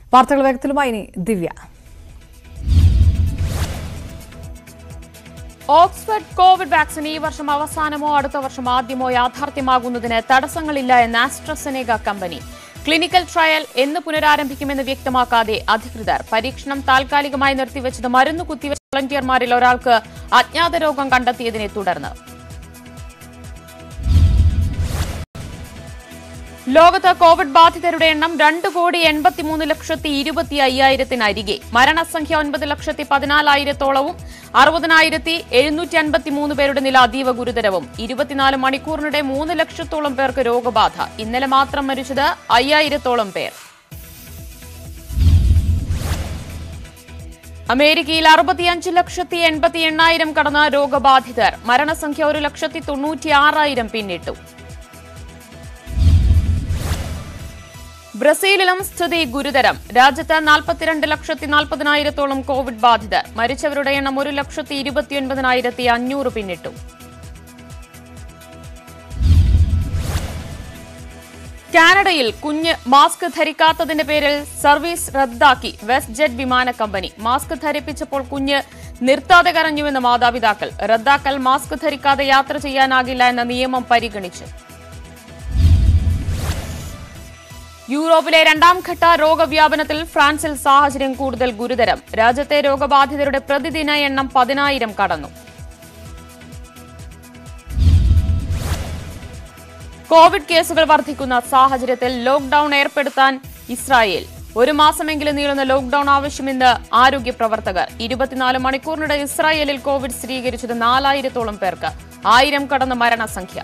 വാർത്തകൾ വേഗത്തിലുമായി ഇനി ദിവ്യ. Oxford Covid vaccine ഈ വർഷം അവസാനമോ അടുത്ത വർഷം ആദ്യമോ യാഥാർത്ഥ്യമാകുന്നതിന് തടസ്സങ്ങളില്ല എന്ന് ആസ്ട്രസെനേക കമ്പനി. ക്ലിനിക്കൽ ട്രയൽ എന്ന് പുനരാരംഭിക്കുമെന്ന് വ്യക്തമാക്കാതെ അധികൃതർ. പരീക്ഷണം താൽക്കാലികമായി നിർത്തിവെച്ചത് മരുന്ന് കുത്തിവെച്ച വോളണ്ടിയർമാരിൽ ഒരാൾക്ക് അജ്ഞാത രോഗം കണ്ടെത്തിയതിനെ തുടർന്ന്. ലോകത്ത് കോവിഡ് ബാധിതരുടെ എണ്ണം 2,83,20,50,000 മരണസംഖ്യ 9,14,000-ഓളവും 60,753 പേരുടെ നില അതീവ ഗുരുതരവും. 24 മണിക്കൂറിനിടെ 3 ലക്ഷത്തോളം പേർക്ക് രോഗബാധ. ഇന്നലെ മാത്രം മരിച്ചത് 5,000-ഓളം പേർ. അമേരിക്കയിൽ 65,80,800 കടന്ന രോഗബാധിതർ. മരണസംഖ്യ 1,96,000 പിന്നിട്ടു. ബ്രസീലിലും സ്ഥിതി ഗുരുതരം. രാജ്യത്ത് 42,40,000-ഓളം കോവിഡ് ബാധിതർ. മരിച്ചവരുടെ എണ്ണം 1,29,500 പിന്നിട്ടു. കാനഡയിൽ കുഞ്ഞ് മാസ്ക് ധരിക്കാത്തതിന്റെ പേരിൽ സർവീസ് റദ്ദാക്കി വെസ്റ്റ് ജെറ്റ് വിമാന കമ്പനി. മാസ്ക് ധരിപ്പിച്ചപ്പോൾ കുഞ്ഞ് നിർത്താതെ കരഞ്ഞുവെന്ന് മാതാപിതാക്കൾ. റദ്ദാക്കൽ മാസ്ക് ധരിക്കാതെ യാത്ര ചെയ്യാനാകില്ല എന്ന നിയമം പരിഗണിച്ച്. യൂറോപ്പിലെ രണ്ടാംഘട്ട രോഗവ്യാപനത്തിൽ ഫ്രാൻസിൽ സാഹചര്യം കൂടുതൽ ഗുരുതരം. രാജ്യത്തെ രോഗബാധിതരുടെ പ്രതിദിന എണ്ണം 10,000 കടന്നു. കോവിഡ് കേസുകൾ വർദ്ധിക്കുന്ന സാഹചര്യത്തിൽ ലോക്ഡൌൺ ഏർപ്പെടുത്താൻ ഇസ്രായേൽ. 1 മാസമെങ്കിലും നീളുന്ന ലോക്ഡൌൺ ആവശ്യമെന്ന് ആരോഗ്യ പ്രവർത്തകർ. 24 മണിക്കൂറിനിടെ ഇസ്രായേലിൽ കോവിഡ് സ്ഥിരീകരിച്ചത് 4,000-ഓളം പേർക്ക്. 1,000 കടന്ന മരണസംഖ്യ.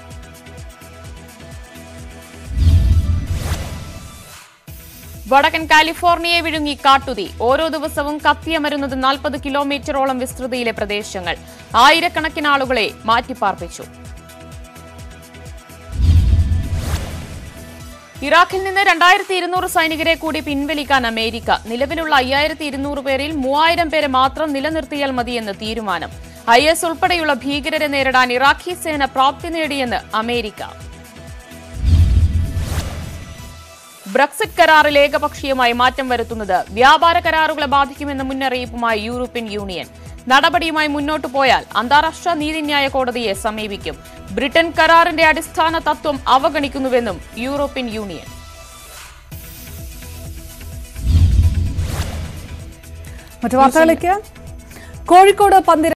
വടക്കൻ കാലിഫോർണിയയെ വിഴുങ്ങി കാട്ടുതീ. ഓരോ ദിവസവും കത്തിയമരുന്നത് 40 കിലോമീറ്ററോളം വിസ്തൃതിയിലെ പ്രദേശങ്ങൾ. ആയിരക്കണക്കിന് ആളുകളെ മാറ്റിപ്പാർപ്പിച്ചു. ഇറാഖിൽ നിന്ന് 2,200 സൈനികരെ കൂടി പിൻവലിക്കാൻ അമേരിക്ക. നിലവിലുള്ള 5,200 പേരിൽ 3,000 പേരെ മാത്രം നിലനിർത്തിയാൽ മതിയെന്ന് തീരുമാനം. IS ഉൾപ്പെടെയുള്ള ഭീകരരെ നേരിടാൻ ഇറാഖി സേന പ്രാപ്തി നേടിയെന്ന് അമേരിക്ക. ബ്രെക്സിറ്റ് കരാറിൽ ഏകപക്ഷീയമായി മാറ്റം വരുത്തുന്നത് വ്യാപാര കരാറുകളെ ബാധിക്കുമെന്ന മുന്നറിയിപ്പുമായി യൂറോപ്യൻ യൂണിയൻ. നടപടിയുമായി മുന്നോട്ടു പോയാൽ അന്താരാഷ്ട്ര നീതിന്യായ കോടതിയെ സമീപിക്കും. ബ്രിട്ടൻ കരാറിന്റെ അടിസ്ഥാന തത്വം അവഗണിക്കുന്നുവെന്നും യൂറോപ്യൻ യൂണിയൻ. മറ്റു വാർത്തകളിലേക്ക്. കോഴിക്കോട്